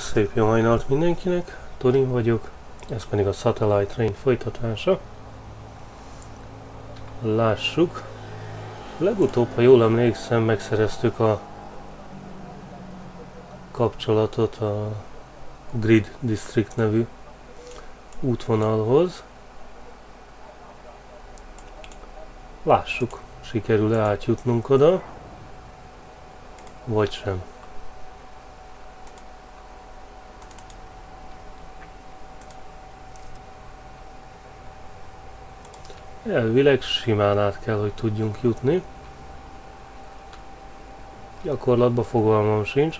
Szép jó hajnalt mindenkinek, Thorin vagyok, ez pedig a Satellite Train folytatása. Lássuk. Legutóbb, ha jól emlékszem, megszereztük a kapcsolatot a Grid District nevű útvonalhoz. Lássuk, sikerül-e átjutnunk oda, vagy sem. Elvileg simán át kell, hogy tudjunk jutni. Gyakorlatban fogalmam sincs.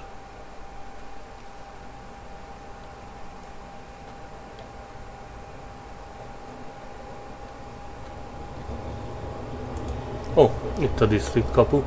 Ó, itt a district kapu.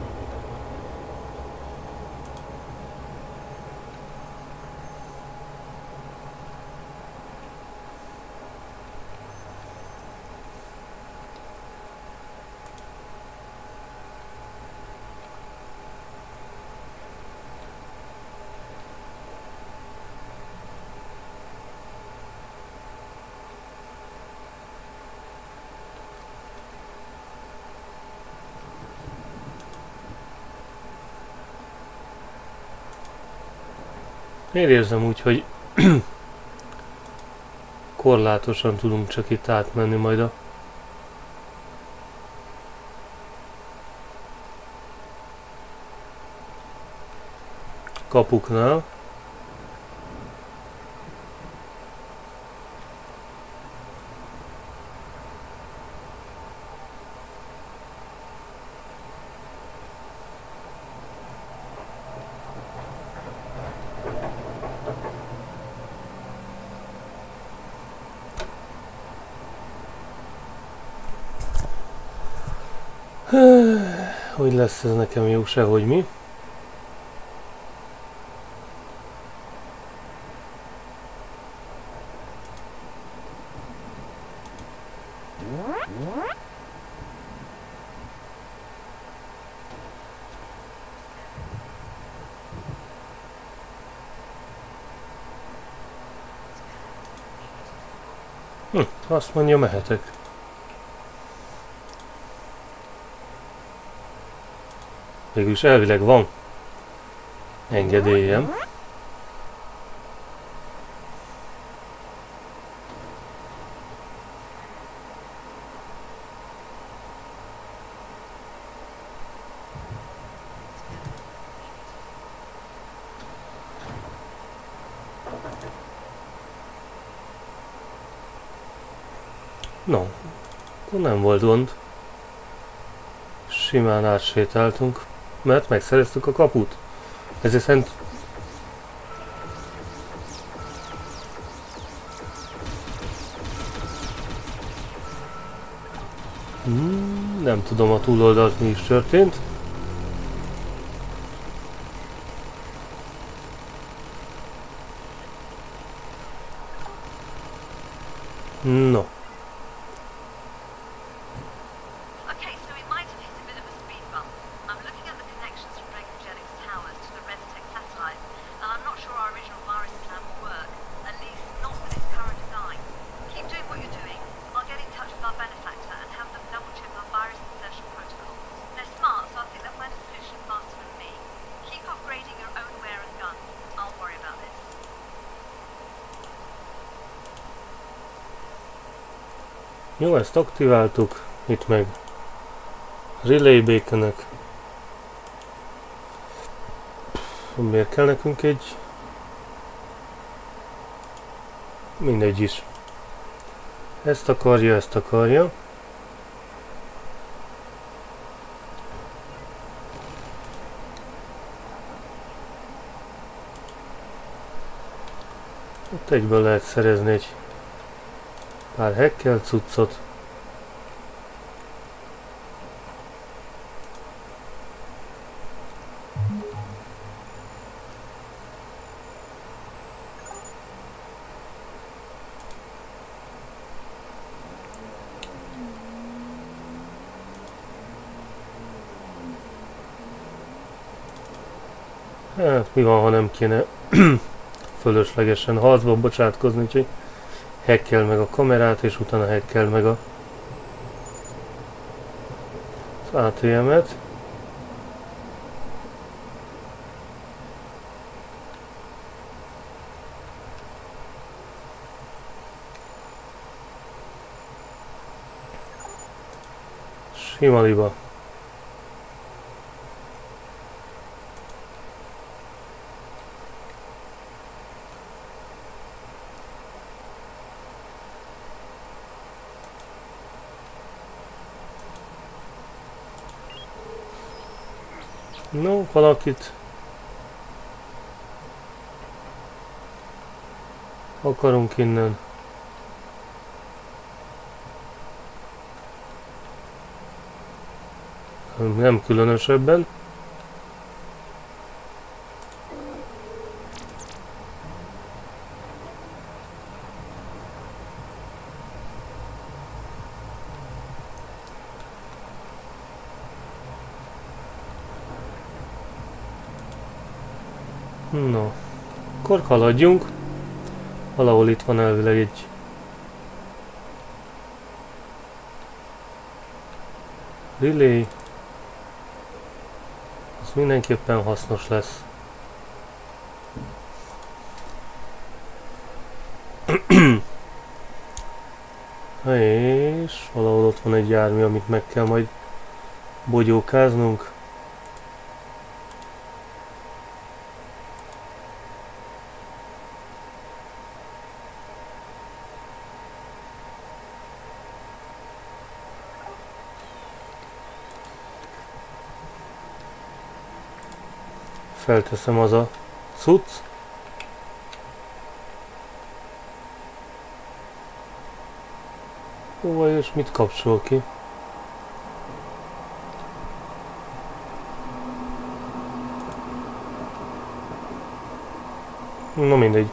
Én érzem úgy, hogy korlátosan tudunk csak itt átmenni majd a kapuknál. Hogy lesz ez nekem jó, sehogy mi. Azt mondja, mehetek. Végülis elvileg van engedélyem. No, akkor nem volt gond. Simán átsétáltunk, mert megszereztük a kaput. Ezért szerint nem tudom a túloldalt mi is történt. No. Jó, ezt aktiváltuk, itt meg relay beaconök. Miért kell nekünk egy? Mindegy is. Ezt akarja, ezt akarja. Ott egyből lehet szerezni egy pár hekkel cuccot. Hát mi van, ha nem kéne fölöslegesen harcba bocsátkozni, úgyhogy hackeld meg a kamerát, és utána hackeld meg az ATM-et. Sima liba. No, valakit akarunk innen. Nem különösebben. No, akkor haladjunk. Valahol itt van elvileg egy relay. Az mindenképpen hasznos lesz. És valahol ott van egy jármű, amit meg kell majd bogyókáznunk. Felteszem az a cucc. Ó, és mit kapcsol ki? Na mindegy.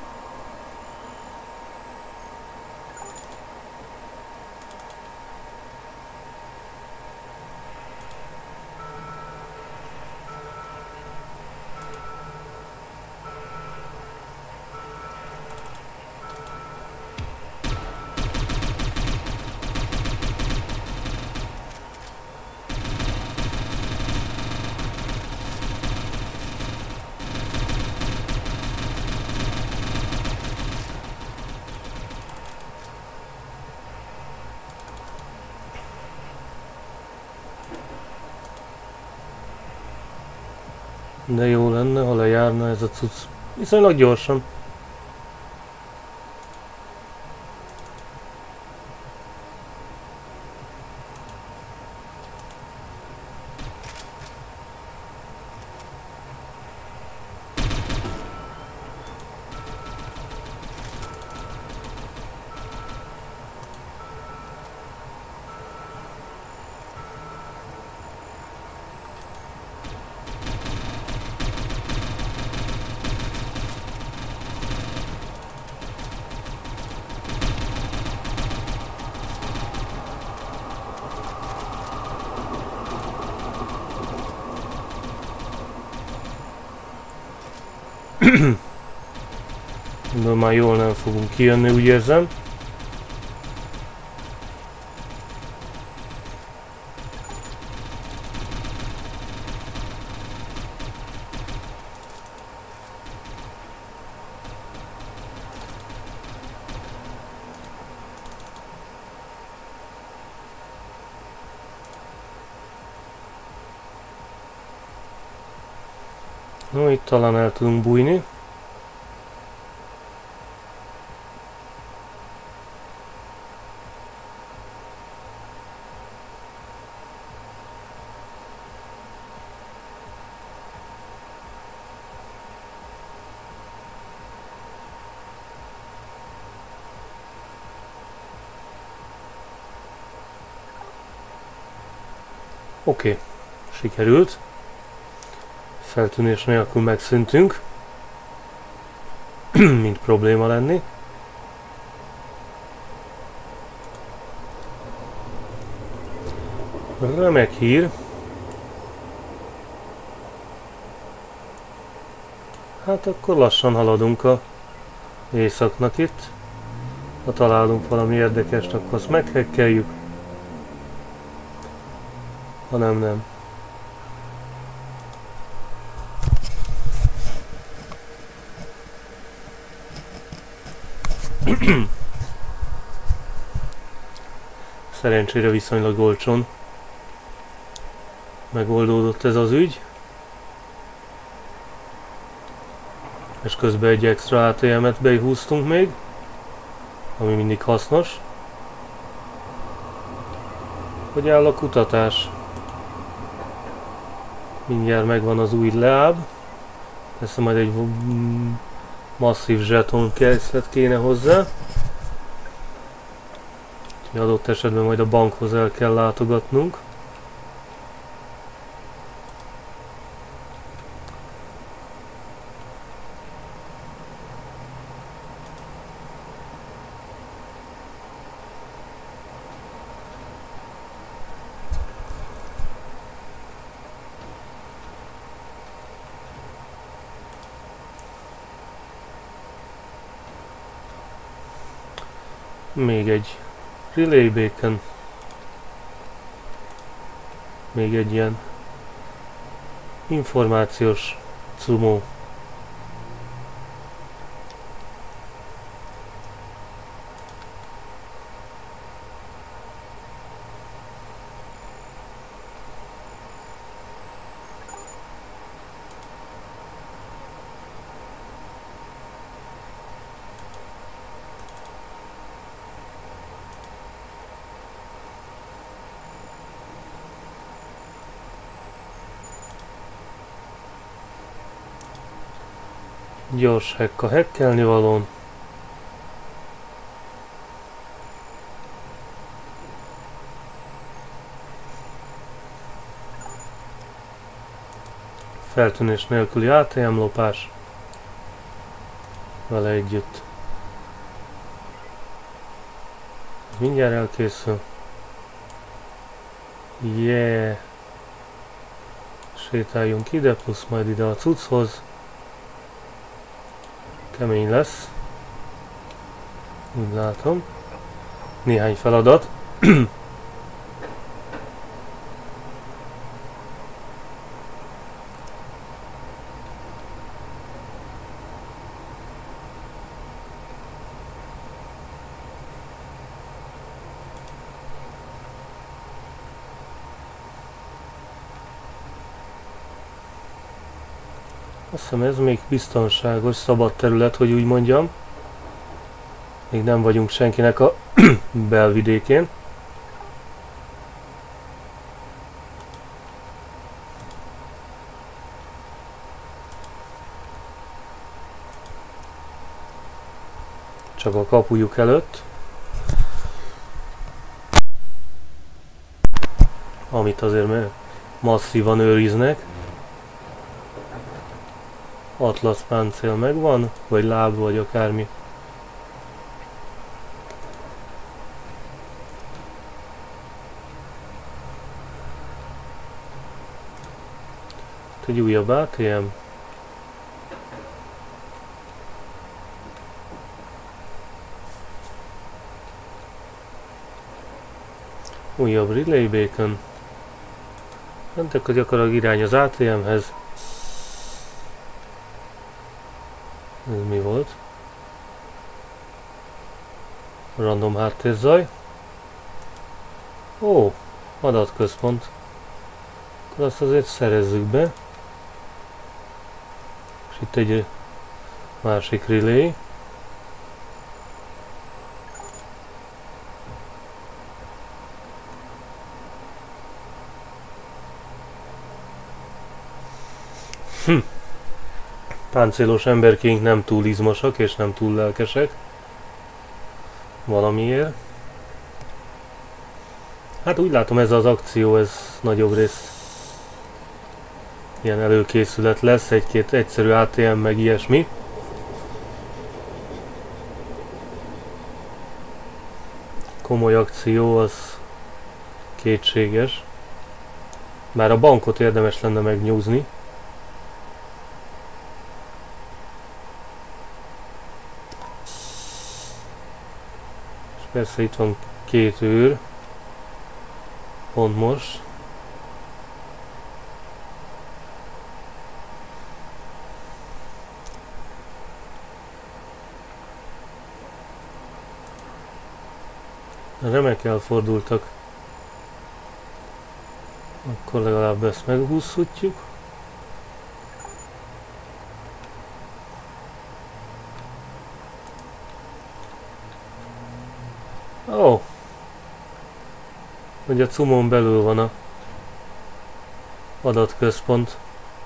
De jó lenne, ha lejárna ez a cucc viszonylag gyorsan. De már jól nem fogunk kijönni, úgy érzem. No, itt talán el tudunk bújni. Oké, sikerült. Feltűnés nélkül megszűntünk. Mint probléma lenni. Remek hír. Hát akkor lassan haladunk a északnak itt. Ha találunk valami érdekest, akkor azt meghekkeljük. Ha nem, nem. Szerencsére viszonylag olcsón megoldódott ez az ügy. És közben egy extra ATM-et behúztunk még, ami mindig hasznos. Hogy áll a kutatás? Mindjárt megvan az új láb. Persze majd egy masszív zseton készlet kéne hozzá. Úgyhogy adott esetben majd a bankhoz el kell látogatnunk. Még egy relay beacon. Még egy ilyen információs cumó. Gyors hack a hackelni valón. Feltűnés nélküli ATM lopás. Vele együtt. Mindjárt elkészül. Yeah. Sétáljunk ide, plusz majd ide a cucchoz. Kemény lesz. Úgy látom. Néhány feladat. Azt hiszem ez még biztonságos, szabad terület, hogy úgy mondjam. Még nem vagyunk senkinek a belvidékén. Csak a kapujuk előtt. Amit azért masszívan őriznek. Atlasz páncél megvan, vagy láb, vagy akármi. Egy újabb ATM. Újabb relay beacon. Mentek, hogy gyakorlatilag irány az ATM-hez. Ez mi volt? Random háttérzaj. Ó, adatközpont. Akkor azt azért szerezzük be. És itt egy másik relay. Páncélos emberkénk nem túl izmosak és nem túl lelkesek. Valamiért. Hát úgy látom, ez az akció, ez nagyobb rész ilyen előkészület lesz, egy-két egyszerű ATM meg ilyesmi. Komoly akció az kétséges. Bár a bankot érdemes lenne megnyúzni. Persze itt van 2 őr. Pont most. Remek elfordultak. Akkor legalább ezt meghúzhatjuk. Ó! Hogy a cumon belül van a adatközpont.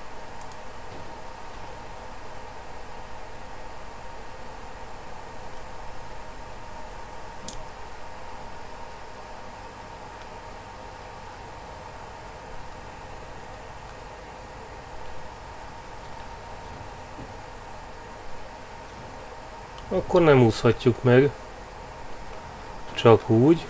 Akkor nem úszhatjuk meg. Csak úgy.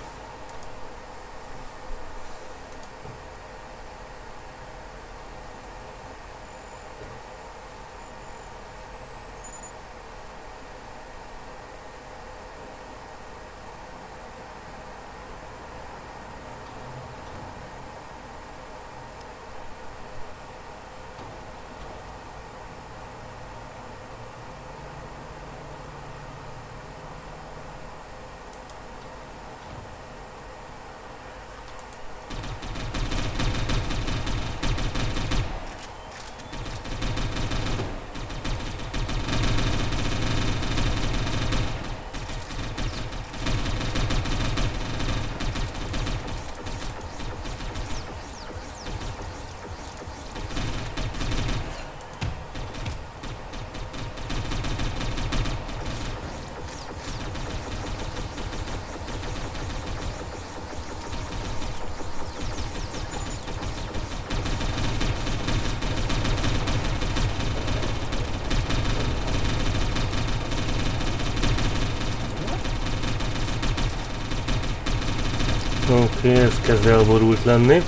Oké, ez kezd elborult lenni.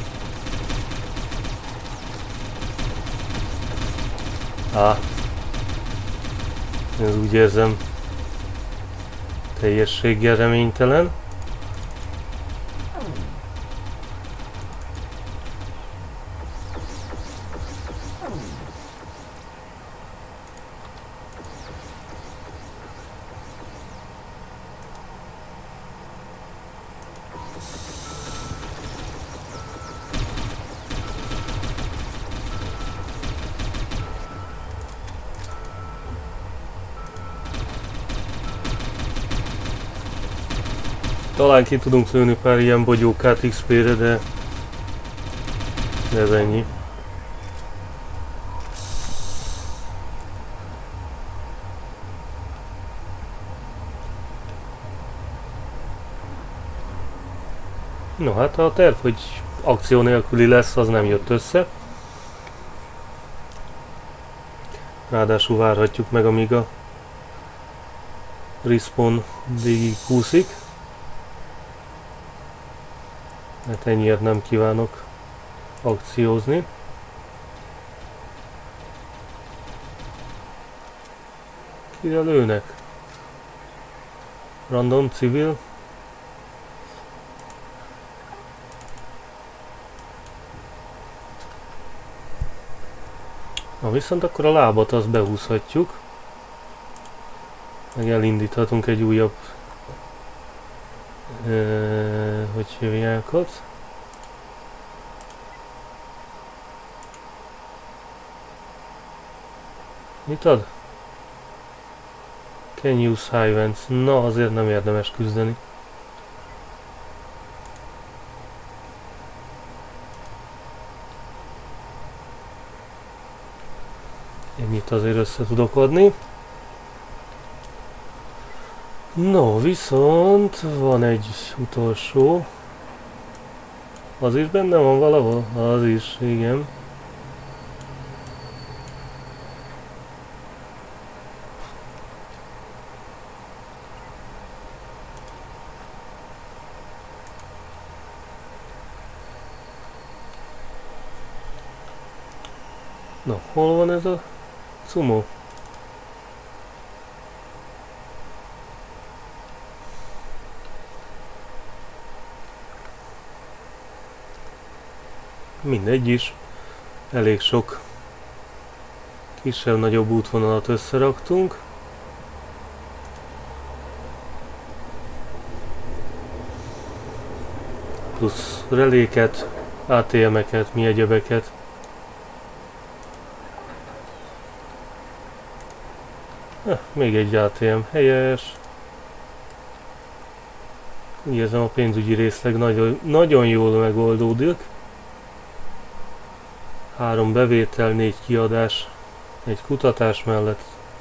Ez úgy érzem teljességgel reménytelen. Talán ki tudunk lőni pár ilyen bogyókát XP-re, de ez ennyi. No hát a terv, hogy akció nélküli lesz, az nem jött össze. Ráadásul várhatjuk meg, amíg a respawn végig húszik. Hát ennyiért nem kívánok akciózni. Kire lőnek? Random civil? Na viszont akkor a lábat azt behúzhatjuk. Meg elindíthatunk egy újabb hogy hívják ott? Mit ad? Can use high vents. Na, azért nem érdemes küzdeni. Ennyit azért össze tudok adni. No, viszont van egy utolsó. Az is benne van valahol? Az is, igen. Na, hol van ez a sumo? mindegy is. Elég sok kisebb-nagyobb útvonalat összeraktunk. Plusz reléket, ATM-eket, mi egyebeket. Még egy ATM, helyes. Úgy érzem, a pénzügyi részleg nagyon jól megoldódik. 3 bevétel, 4 kiadás, egy kutatás mellett.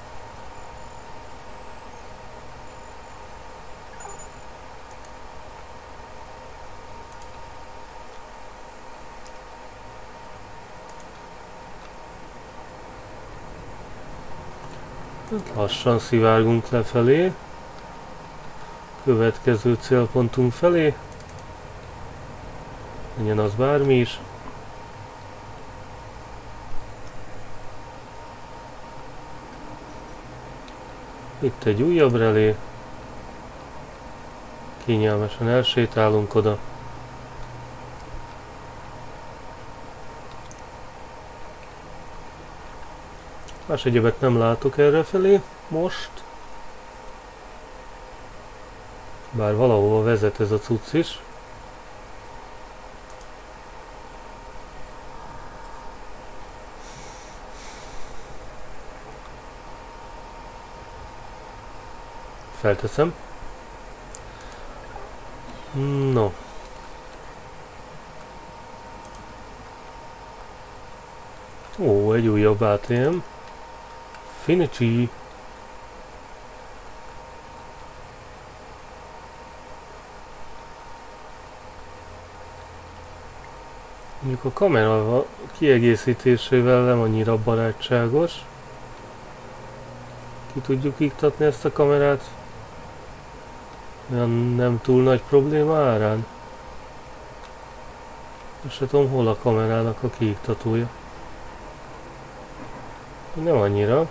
Lassan szivárgunk lefelé. Következő célpontunk felé. Legyen az bármi is. Itt egy újabb relé. Kényelmesen elsétálunk oda. Más egyebet nem látok errefelé most. Bár valahova vezet ez a cucc is. Felteszem. No. Ó, egy újabb ATM. Finici. Mondjuk a kamera kiegészítésével nem annyira barátságos. Ki tudjuk iktatni ezt a kamerát? Olyan nem túl nagy probléma árán? Most se tudom, hol a kamerának a kiiktatója. Nem annyira.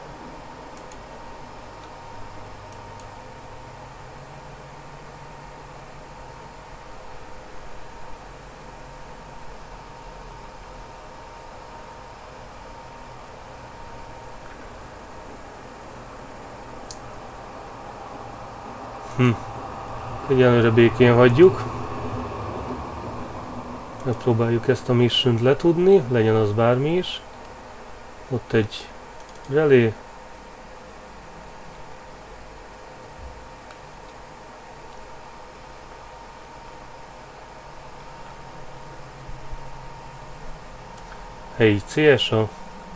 Egyenlőre békén hagyjuk. Megpróbáljuk ezt a missiont letudni, legyen az bármi is. Ott egy relé. Helyi CSA.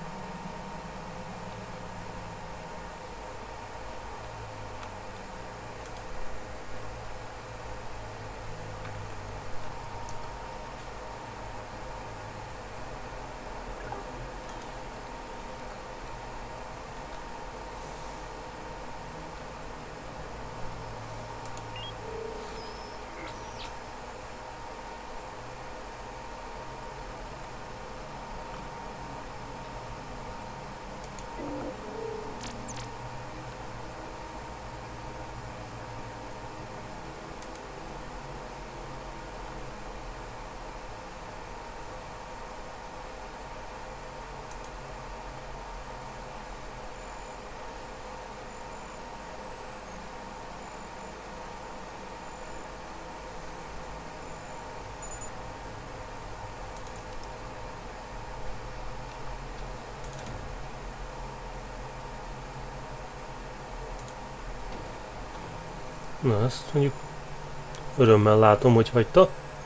Na, ezt mondjuk örömmel látom, hogy hagyta.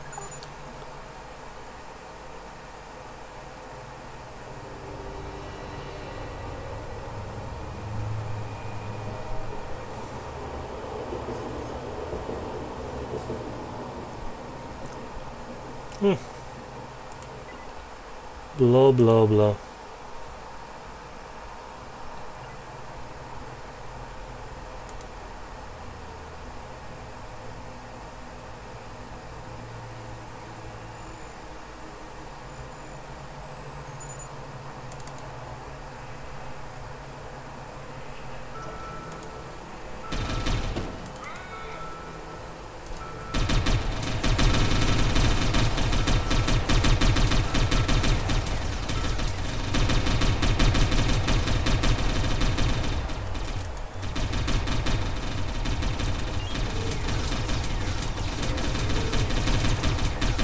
Bla bla bla.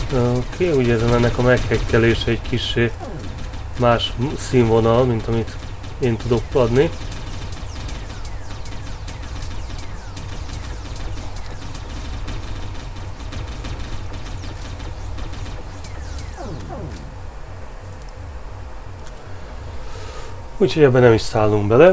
Oké, ugye ez ennek a meghekkelése egy kissé más színvonal, mint amit én tudok adni. Úgyhogy ebben nem is szállunk bele.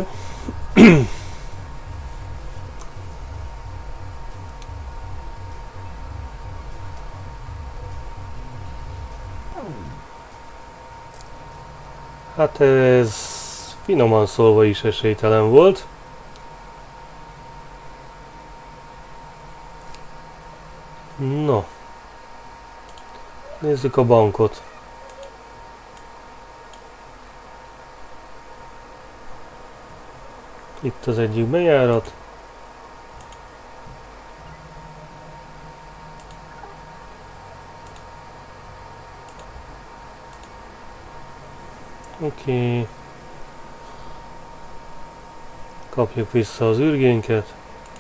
Hát ez finoman szólva is esélytelen volt. No. Nézzük a bankot. Itt az egyik bejárat. Oké. Kapjuk vissza az ürgénket.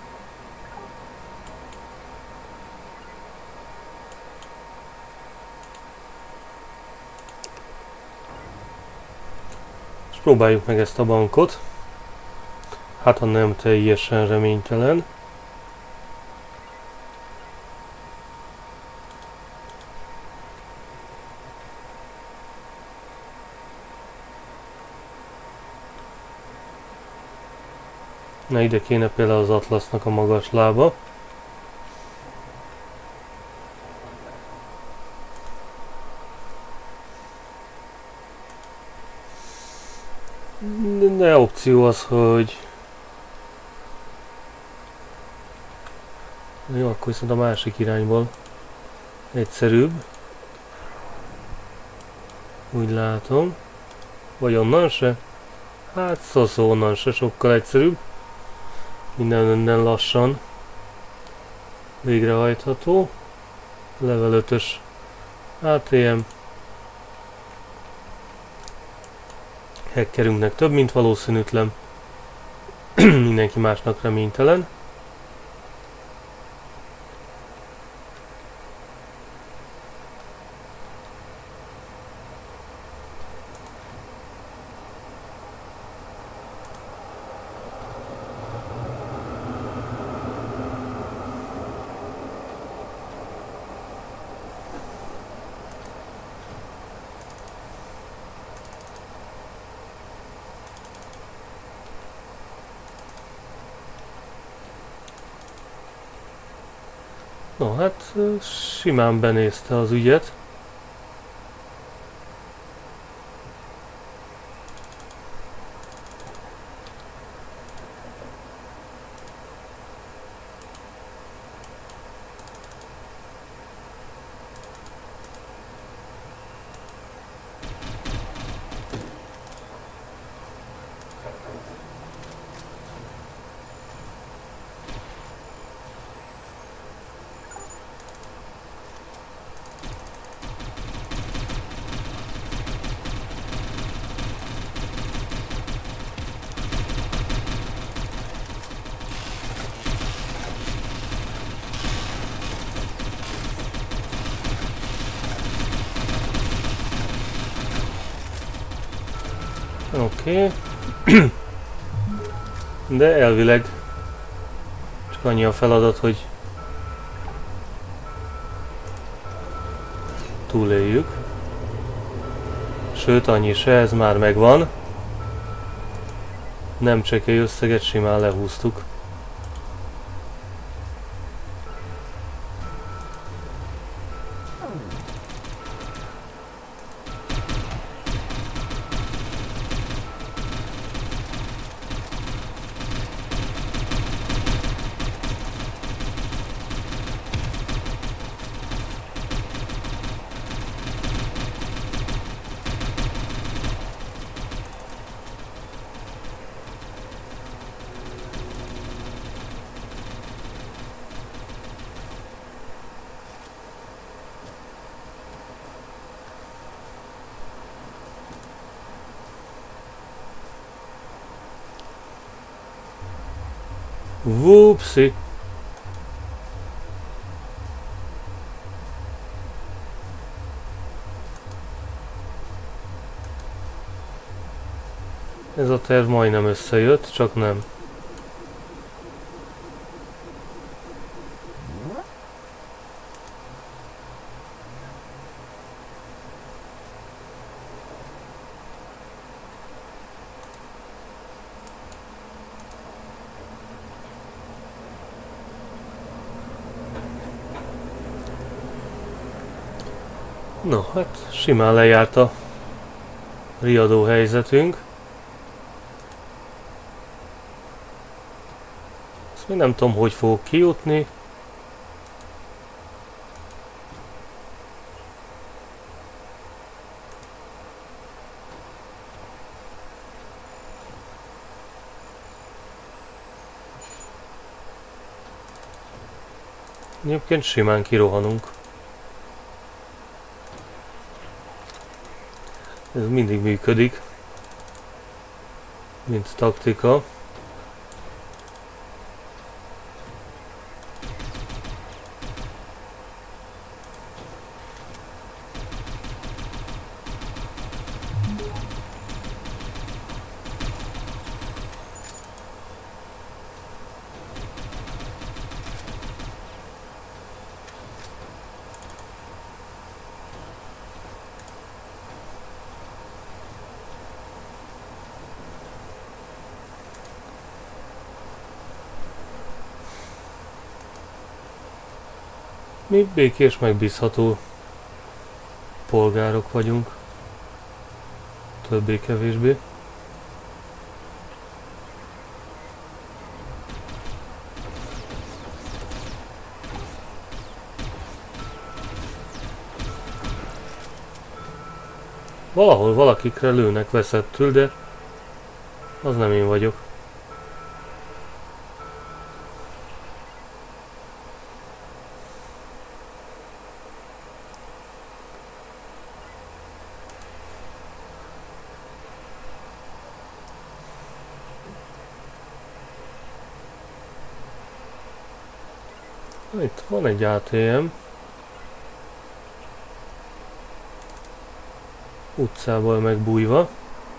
És próbáljuk meg ezt a bankot. Hát, ha nem teljesen reménytelen. Na, ide kéne például az Atlasznak a magas lába. De opció az, hogy... Jó, akkor viszont a másik irányból egyszerűbb. Úgy látom. Vagy onnan se? Hát szó onnan se, sokkal egyszerűbb. Minden lassan végrehajtható. Level 5-ös ATM. Hackerünknek több, mint valószínűtlen. Mindenki másnak reménytelen. No, hát simán benézte az ügyet. Oké. De elvileg csak annyi a feladat, hogy túléljük. Sőt, annyi se, ez már megvan. Nem csekély összeget, simán lehúztuk. Whoopsie. a terv majdnem összejött, csak nem. No, hát simán lejárt a riadó helyzetünk. Ezt még nem tudom, hogy fogok kijutni. Egyébként simán kirohanunk. Ez mindig működik, mint taktika. Mi békés, megbízható polgárok vagyunk. Többé-kevésbé. Valahol valakikre lőnek veszettül, de az nem én vagyok. Itt van egy ATM. Utcával megbújva.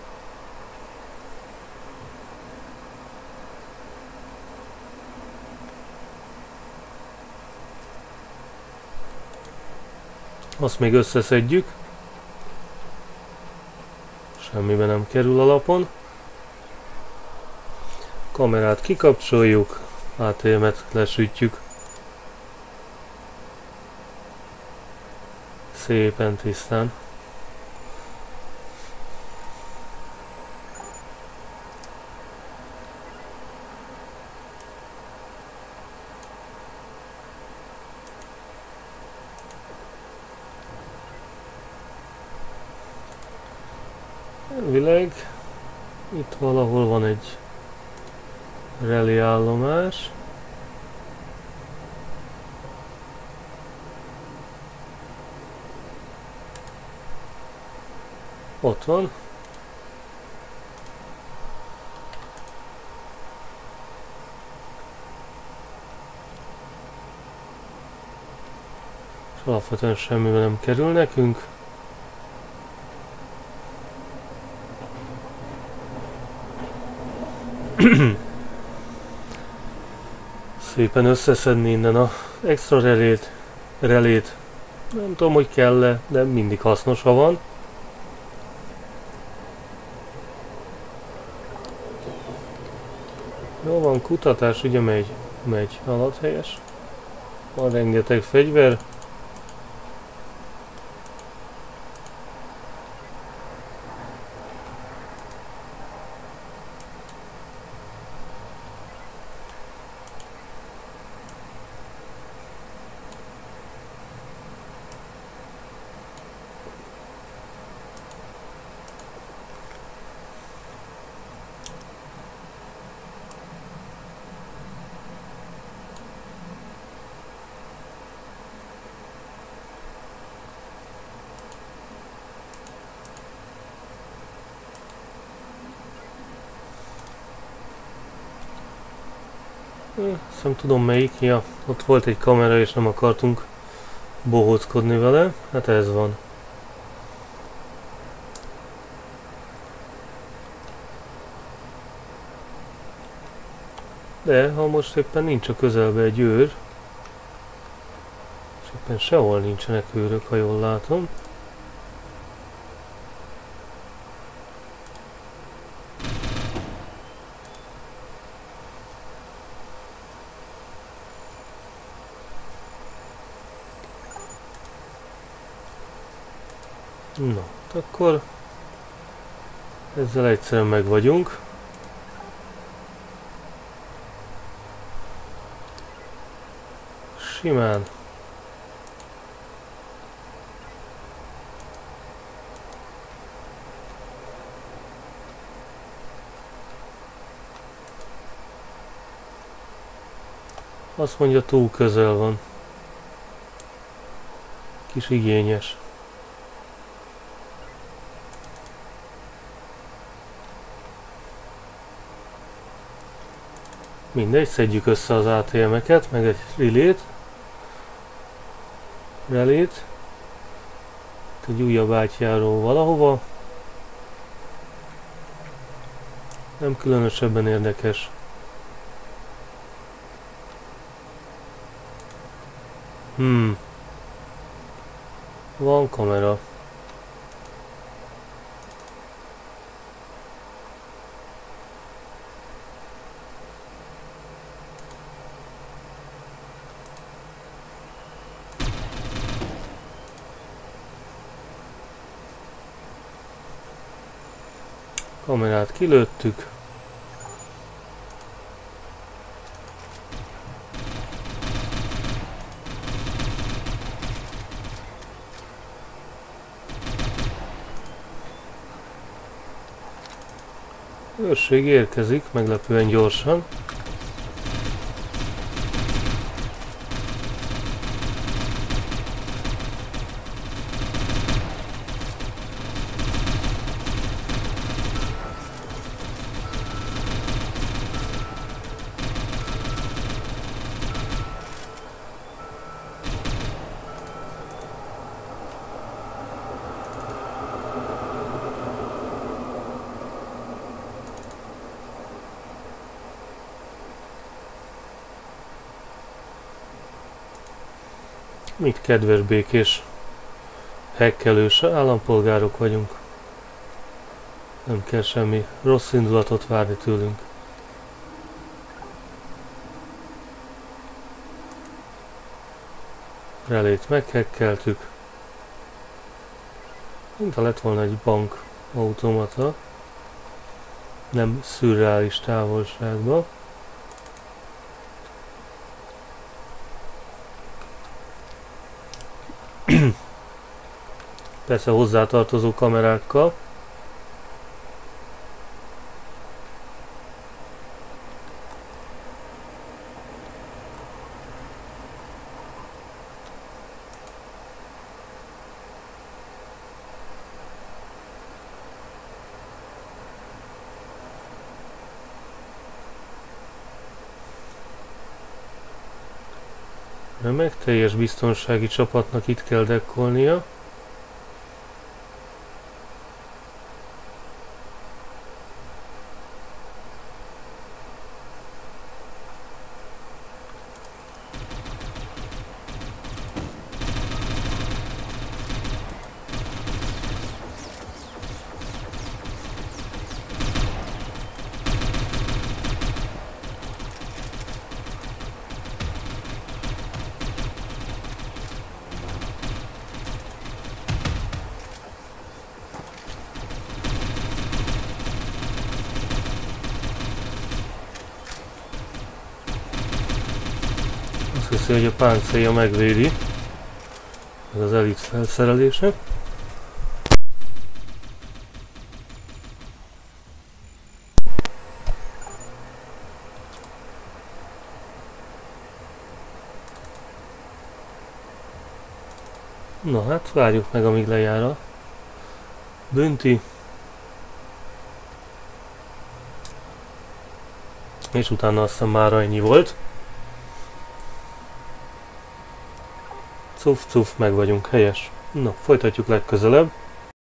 Azt még összeszedjük. Semmibe nem kerül alapon. Kamerát kikapcsoljuk. ATM-et lesütjük. Szépen tisztán. Elvileg itt valahol van egy relé állomás. Ott van. És alapvetően semmibe nem kerül nekünk. Szépen összeszedni innen a extra relét. Nem tudom, hogy kell-e, de mindig hasznos, ha van. Jó van, kutatás ugye megy alatt helyes. Van rengeteg fegyver. Azt nem tudom melyik, ja, ott volt egy kamera és nem akartunk bohóckodni vele, hát ez van. De ha most éppen nincs a közelben egy őr, és éppen sehol nincsenek őrök, ha jól látom. No, akkor ezzel egyszerűen meg vagyunk. Simán. Azt mondja, túl közel van. Kis igényes. Mindegy, szedjük össze az ATM-eket, meg egy relét. Egy újabb átjáró valahova. Nem különösebben érdekes. Van kamera. Kamerát kilőttük. Őrség érkezik, meglepően gyorsan. Mit kedves békés, hekkelős állampolgárok vagyunk. Nem kell semmi rossz indulatot várni tőlünk. Relét meghekkeltük. Mintha lett volna egy bank automata. Nem szürreális távolságban. Persze hozzátartozó kamerákkal. Remek, teljes biztonsági csapatnak itt kell dekkolnia. Azt hiszi, hogy a páncélja megvédi. Ez az elit felszerelése. Na hát, várjuk meg, amíg lejár a bünti. És utána azt hiszem már ennyi volt. Cuf, meg vagyunk, helyes. Na, folytatjuk legközelebb.